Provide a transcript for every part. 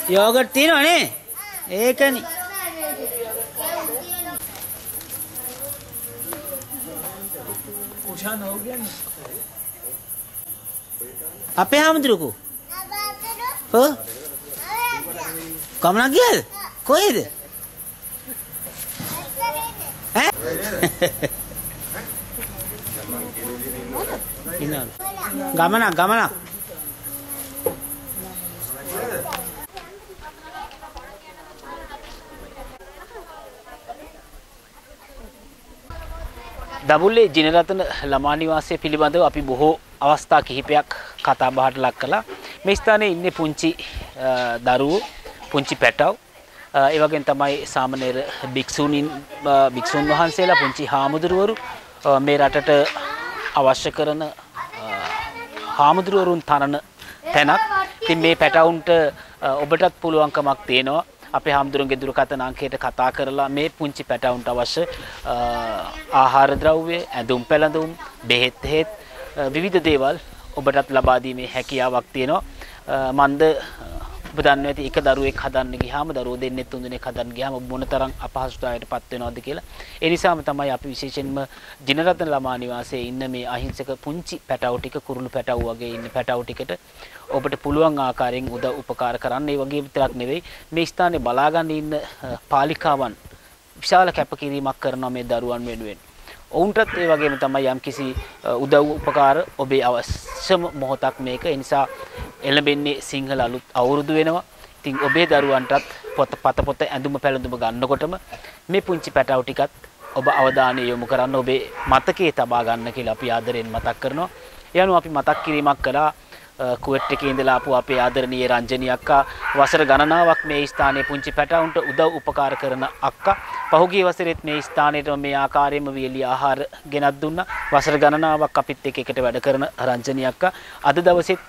Yoghurt තියෙනවනේ. ඒකනේ. කුෂාන හො කියන්නේ. අපේ හැමදෙරකෝ. ඔව්. කමන ගියද? කොහෙද? ඈ? ඉන්න. ගමනක්. දඹුල්ලේ ජිනරතන ළමා නිවාසය පිළිබඳව අපි බොහෝ අවස්ථා කිහිපයක් කතා බහට ලක් කළා. මේ ස්ථානයේ ඉන්නේ පුංචි දරුවෝ, පුංචි පැටව්, ඒ වගේම තමයි සාමණේර භික්ෂුන් වහන්සේලා, පුංචි හාමුදුරුවරු, මේ රටට අවශ්‍ය කරන හාමුදුරුවරුන් තනන තැනක්. ඉතින් මේ පැටවුන්ට ඔබටත් පුළුවන්කමක් තියෙනවා අපේ හාමුදුරුවන්ගේ දුරකථන අංකයට කතා කරලා මේ පුංචි පැටවුන්ට අවශ්‍ය ආහාර ද්‍රව්‍ය, ඇඳුම් පැළඳුම්, බෙහෙත් විවිධ දේවල් ඔබටත් ලබා දීමේ හැකියාවක් තියෙනවා. මන්ද ඔබ දන්නවා ඇති එක දරුවෙක් හදන්න ගියාම දරුවෝ දෙන්නේ තුන් දෙනෙක් හදන්න ගියාම මොනතරම් අපහසුතාවයකටපත් වෙනවද කියලා. ඒ නිසාම තමයි අපි විශේෂයෙන්ම ජිනරතන ළමා නිවාසයේ ඉන්න මේ අහිංසක පුංචි පැටවු ටික, කුරුළු පැටවු වගේ ඉන්න පැටවු ටිකට ඔබට පුළුවන් ආකාරයෙන් උදව් උපකාර කරන්න. ඒ වගේ විතරක් නෙවෙයි මේ ස්ථානයේ බලාගන්න ඉන්න පාලිකාවන් විශාල කැපකිරීමක් කරනවා මේ දරුවන් වෙනුවෙන්. ඔවුන්ටත් ඒ වගේම තමයි යම්කිසි උදව් උපකාර ඔබේ අවශ්‍යම මොහොතක් මේක. ඒ නිසා එළඹෙන්නේ සිංහල අලුත් අවුරුදු වෙනවා. ඉතින් ඔබේ දරුවන්ටත් පොත ඇඳුම පැළඳුම ගන්නකොටම මේ පුංචි පැටවු ටිකත් ඔබ අවධානය යොමු කරන්න, ඔබේ මතකයේ තබා ගන්න කියලා අපි ආදරෙන් මතක් කරනවා. ඒ අනුව අපි මතක් කිරීමක් කළා කුවේට් එකේ ඉඳලා ආපු අපේ ආදරණීය රංජනී අක්කා වසර ගණනාවක් මේ ස්ථානයේ පුංචි පැටවුන්ට උදව් උපකාර කරන අක්කා. පහුගිය වසරේත් මේ ස්ථානයේට මේ ආකාරයෙන්ම වියලි ආහාර ගෙනත් දුන්නා. වසර ගණනාවක් අපිත් එකට වැඩ කරන රංජනී අක්කා අද දවසෙත්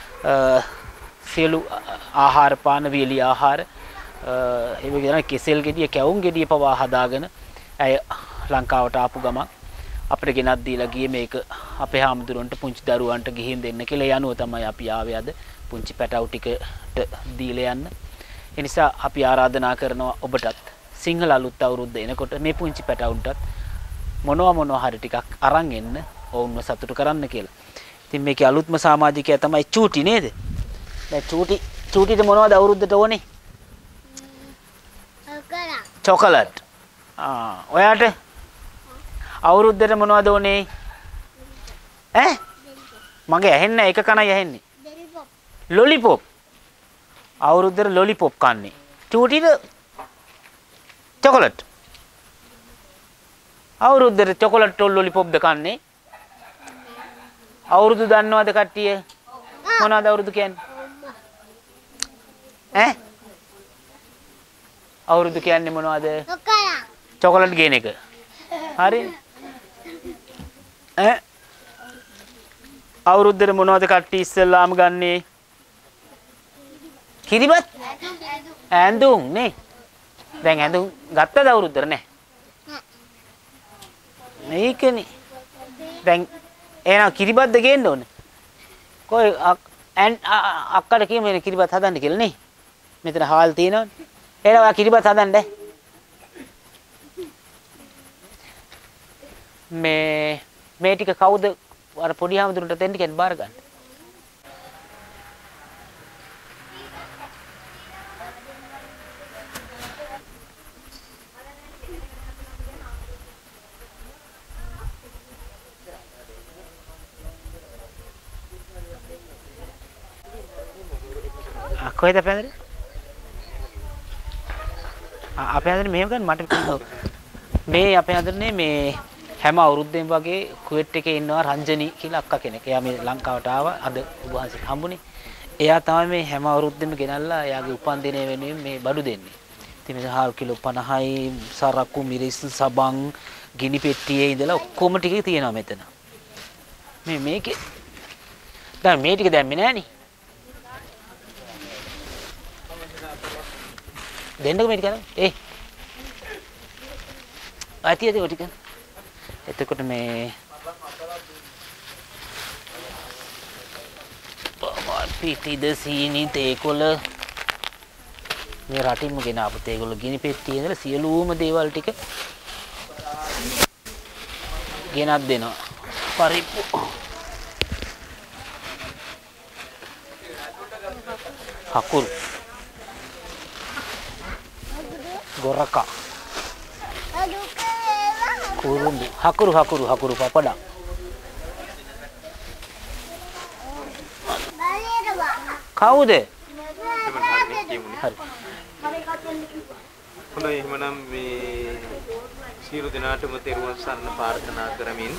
සියලු ආහාර පාන, වියලි ආහාර, ඒ වගේ කෙසෙල් ගෙඩිය, කැවුම් ගෙඩිය පවා හදාගෙන ඇය ලංකාවට ආපු ගමන් අපිට ගෙනත් දීලා ගියේ මේක අපේ හාමුදුරන්ට, පුංචි දරුවන්ට ගිහින් දෙන්න කියලා. ඒ අනුව තමයි අපි ආවේ අද පුංචි පැටවු ටිකට දීලා යන්න. ඒ නිසා අපි ආරාධනා කරනවා ඔබටත් සිංහල අලුත් අවුරුද්ද එනකොට මේ පුංචි පැටවුන්ටත් මොනවා හරි ටිකක් අරන් එන්න, ඔවුන්ව සතුටු කරන්න කියලා. ඉතින් මේකේ අලුත්ම සමාජිකයා තමයි චූටි නේද? දැන් චූටිට මොනවද අවුරුද්දට ඕනේ? චොකලට්. ඔයාට අවුරුද්දට මොනවද ඕනේ? ඈ? මගේ ඇහෙන්නේ එක කණයි ඇහෙන්නේ. ලොලිපොප්. අවුරුද්දට ලොලිපොප් කන්නේ. චූටිට චොකලට්. අවුරුද්දට චොකලට් ලොලිපොප්ද කන්නේ? අවුරුදු දන්නවද කට්ටිය? මොනවද අවුරුදු කියන්නේ? ඈ? අවුරුදු කියන්නේ මොනවද? චොකලට් ගේන එක. හරි. ඈ? අවුරුද්දට මොනවද කට්ටිය ඉස්සෙල්ලාම ගන්නේ? කිරිබත්? ඇඳුම් නේ. දැන් ඇඳුම් ගත්තද අවුරුද්දට නැහැ. මේකනේ. දැන් එහෙනම් කිරිබත්ද ගේන්න ඕනේ. කොයි අක්කට කියමු එන කිරිබත් හදන්න කියලා නේ. මෙතන හාල් තියෙනවනේ. එහෙනම් ඔයා කිරිබත් හදන්න. මේ ටික කවුද අර පොඩි හැමදුරට දෙන්න කියන්නේ බාර ගන්න. කොහෙද පැනරේ? අපේ අතන මෙහෙම ගන්න මට මේ අපේ අතනේ මේ හැම අවුරුද්දෙම වගේ කුවේට් එකේ ඉන්නවා රංජනී කියලා අක්කා කෙනෙක්. එයා මේ ලංකාවට ආවා අද උභාසෙට හම්බුනේ. එයා තමයි මේ හැම අවුරුද්දෙම ගෙනල්ලා එයාගේ උපන්දිනය වෙනුවෙන් මේ බඩු දෙන්නේ. ඉතින් මේ හාල් කිලෝ 50යි සරක්කු මිරිස් සබන් ගිනි පෙට්ටියේ ඉඳලා ඔක්කොම ටික තියෙනවා මෙතන. මේකේ දැන් මේ ටික දැම්මේ නෑනේ. දෙන්නකො මේ ටික අරන්. ආතියද ඔය ටික. එතකොට මේ පිටිද සීනි තේකොළ මේ රටින්ම ගෙන ආපුත් ඒගොල්ලෝ ගිනි පෙට්ටියේ ඉඳලා සියලුම දේවල් ටික ගෙනත් දෙනවා. පරිප්පු හකුරු ගොරකා කුරුම්බු හකුරු පපඩා කවුද? හරි. හොඳයි එහෙනම් මේ සියලු දෙනාටම තෙරුවන් සරණ ප්‍රාර්ථනා කරමින්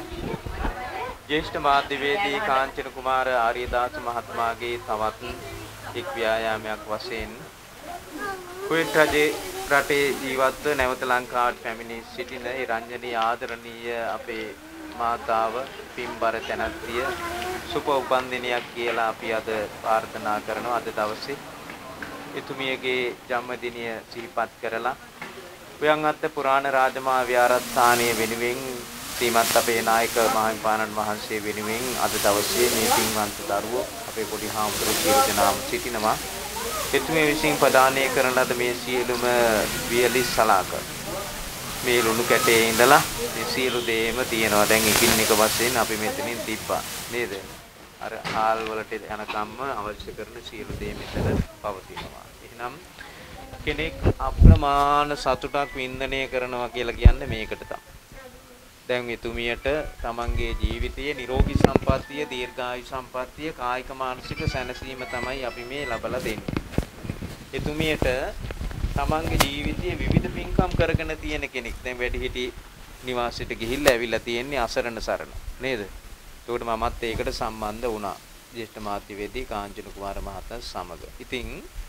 ජ්‍යෙෂ්ඨ මාධ්‍යවේදී කාංචන කුමාර ආර්යදාස මහත්මයාගේ තවත් එක් ව්‍යායාමයක් වශයෙන් කුවේට් රටේ ජීවත්ව නැවත ලංකාවට පැමිණි සිටින රංජනී ආදරණීය අපේ මාතාව පින්බර තැනැත්තිය සුප උපන්දිනයක් කියලා අපි අද ප්‍රාර්ථනා කරනවා. අද දවසේ එතුමියගේ ජන්මදිනය සිහිපත් කරලා උයන්වත්ත පුරාණ රාජමහා විහාරස්ථානයේ වෙනුවෙන් ශ්‍රීමත් අපේ නායක මහින්පාණන් වහන්සේ වෙනුවෙන් අද දවසේ මේ පින්වන්ත දරුවෝ අපේ පොඩි හාමුදුරුවෝ කියලා දෙනාම සිටිනවා. එතුමිය විසින් ප්‍රදානය කරන ලද මේ සියලුම වියලි සලාක මේ ලුණු කැටේ ඉඳලා මේ සියලු දේම තියෙනවා. දැන් එකින් එක වශයෙන් අපි මෙතනින් තිබ්බා නේද? අර හාල් වලට යනකම්ම අවශ්‍ය කරන සියලු දේ මෙතන පවතිනවා. එහෙනම් කෙනෙක් අප්‍රමාණ සතුටක් වින්දනය කරනවා කියලා කියන්නේ මේකට තමයි. දැන් එතුමියට තමන්ගේ ජීවිතයේ නිරෝගී සම්පන්නිය, දීර්ඝායු සම්පන්නිය, කායික මානසික සැනසීම තමයි අපි මේ ලබලා දෙන්නේ. එතුමියට තමන්ගේ ජීවිතයේ විවිධ පින්කම් කරගෙන තියෙන කෙනෙක්. දැන් වැඩිහිටි නිවාසයට ගිහිල්ලා ඇවිල්ලා තියෙන්නේ අසරණ සරණ නේද? ඒකට මමත් ඒකට සම්බන්ධ වුණා. ජ්‍යෙෂ්ඨ මාධ්‍යවේදී කාංචන කුමාර මහතා සමග. ඉතින්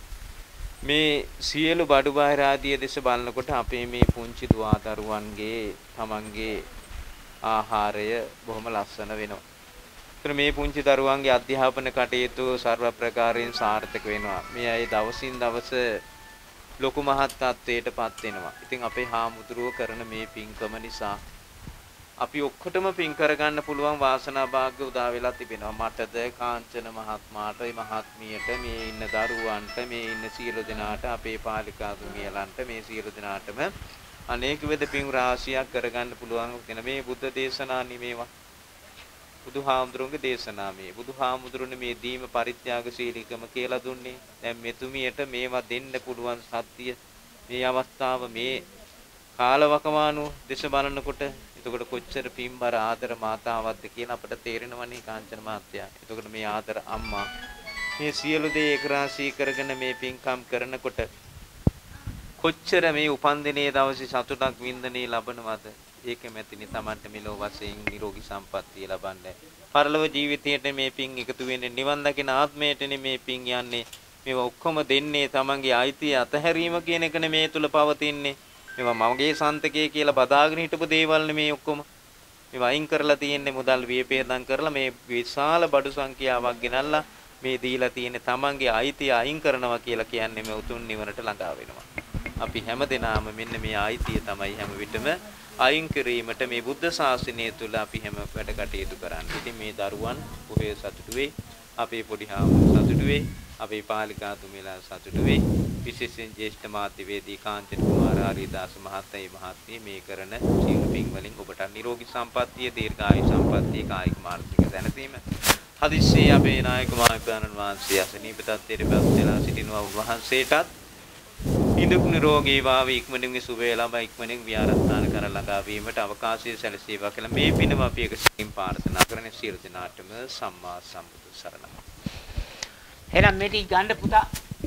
මේ සියලු බඩු බාහිර ආදී දේශ බලනකොට අපේ මේ පුංචි දුවා දරුවන්ගේ තමන්ගේ ආහාරය බොහොම ලස්සන වෙනවා. ඒතර මේ පුංචි දරුවන්ගේ අධ්‍යාපන කටයුතු සර්ව ප්‍රකාරයෙන් සාර්ථක වෙනවා. මේ අය දවසින් දවස ලොකු මහත් තත්ත්වයටපත් වෙනවා. ඉතින් අපේ හාමුදුරුවෝ කරන මේ පින්කම නිසා අපි ඔක්කොටම පින් කරගන්න පුළුවන් වාසනා භාග්‍ය උදා වෙලා තිබෙනවා. මටද කාංචන මහත්මයාට, මහත්මියට, මේ ඉන්න දරුවන්ට, මේ ඉන්න සියලු දෙනාට, අපේ පාලිකා තුමියලන්ට මේ සියලු දෙනාටම අනේක විද පින් රාශියක් කරගන්න පුළුවන් වෙන මේ බුද්ධ දේශනා නිමේවා. බුදුහාමුදුරුවන්ගේ දේශනා මේ. බුදුහාමුදුරුවනේ මේ දීම පරිත්‍යාගශීලීකම කියලා දුන්නේ. දැන් මෙතුමියට මේවා දෙන්න පුළුවන් සත්‍ය මේ අවස්ථාව මේ කාලවකවානුව දේශ බලනකොට එතකොට කොච්චර පින්බර ආදර මාතාවක්ද කියලා අපට තේරෙනවනේ කාංචන මහත්තයා. එතකොට මේ ආදර අම්මා මේ සියලු දේ ඒකරාශී කරගෙන මේ පින්කම් කරනකොට කොච්චර මේ උපන්දිනේ දවසේ සතුටක් වින්දනේ ලබනවද? ඒකමැතිනි Tamanට මෙලෝ වශයෙන් නිරෝගී සම්පන්නිය ලබන්නේ. පරලොව ජීවිතයට මේ පින් එකතු වෙන්නේ නිවන් දකින ආත්මයටනේ මේ පින් යන්නේ. මේවා ඔක්කොම දෙන්නේ Tamanගේ අයිතිය අතහැරීම කියන එකනේ මේ තුල පවතින්නේ. මේවා මගේ සන්තකයේ කියලා බදාගෙන හිටපු දේවල් නෙමේ ඔක්කොම. මේවා අයින් කරලා තියෙන්නේ මුදල් වියපේදම් කරලා මේ විශාල බඩු සංඛ්‍යාවක් ගෙනල්ලා මේ දීලා තියෙන තමන්ගේ අයිතිය අයින් කරනවා කියලා කියන්නේ මේ උතුම් නිවනට ළඟා වෙනවා. අපි හැමදෙනාම මෙන්න මේ අයිතිය තමයි හැම විටම අයින් කිරීමට මේ බුද්ධ ශාසනය තුල අපි හැම වැඩ කටයුතු කරන්නේ. ඉතින් මේ දරුවන් බොහේ සතුටු වෙයි. අපේ පොඩි හාමුදුරුවෝ සතුටු වෙයි. අපේ පාලිකා තුමිලා සතුටු වෙයි. විශේෂයෙන් ජ්‍යෙෂ්ඨ මාධ්‍යවේදී කාංචන කුමාර ආර්යදාස මහත්තයා මහත්මිය මේ කරන සියලු පින් වලින් ඔබට නිරෝගී සම්පන්නිය, දීර්ඝායු සම්පන්නිය, කායික මානසික දැනසීම හදිස්සියේ අපේ නායක මහින්පාණන් වහන්සේ අසනීප තත්ත්වයට පත් වෙලා සිටිනවා. උන්වහන්සේටත් ඉදුක් නිරෝගී වාවි ඉක්මනින් සුවය ලබා ඉක්මනින් විහාරස්ථාන කර ළඟා වීමට අවකාශය සැලසේවා කියලා මේ පිනම අපි එකසින් ප්‍රාර්ථනා කරන සියලු දෙනාටම සම්මා සම්බුදු සරණයි. එහෙනම් මේටි ගන්න පුතා.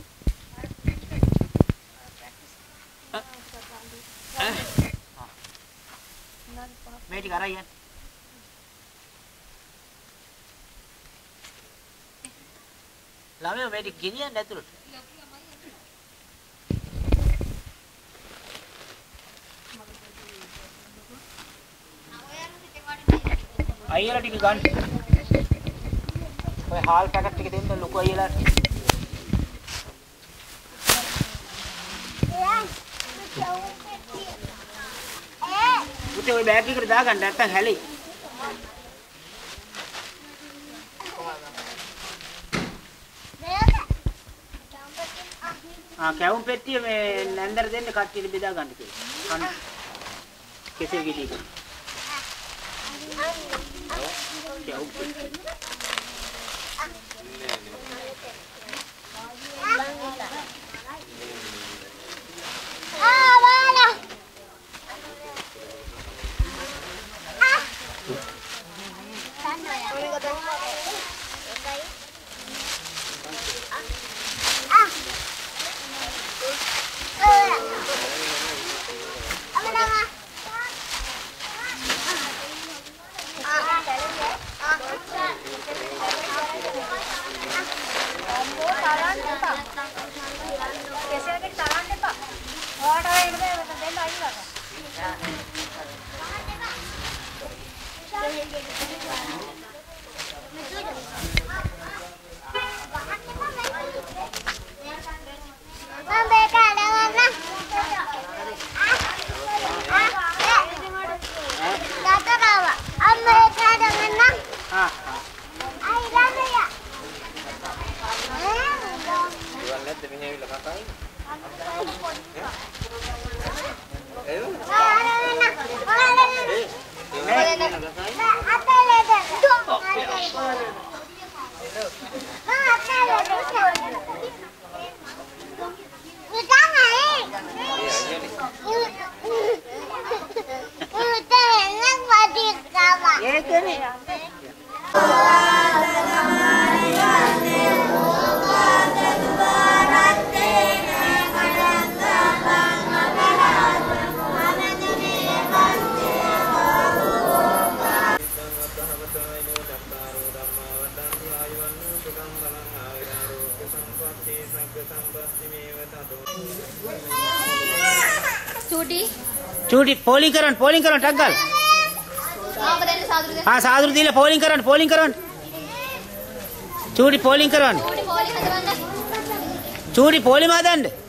මේටි කරා යන්න. ළමයා මේටි ගෙනියන්න ඇතුළට. අයියලා ටික ගන්න. ඔය හාල් පැකට් ටික දෙන්න ලොකු අයියලාට. පුතේ ඔය බෑග් එකට දාගන්න නැත්තම් හැලෙයි. කැවුම් පෙට්ටිය මේ නැන්දර දෙන්න කට්ටියට බෙදා ගන්න කියලා. කෙසෙල් ගෙඩියක. කැවුම් පෙට්ටිය. चूटी पोलिंग करण टक्कल हाँ साधु दिले पोलिंग करण चूटी पोलिंग करण चूटी पोली मादंड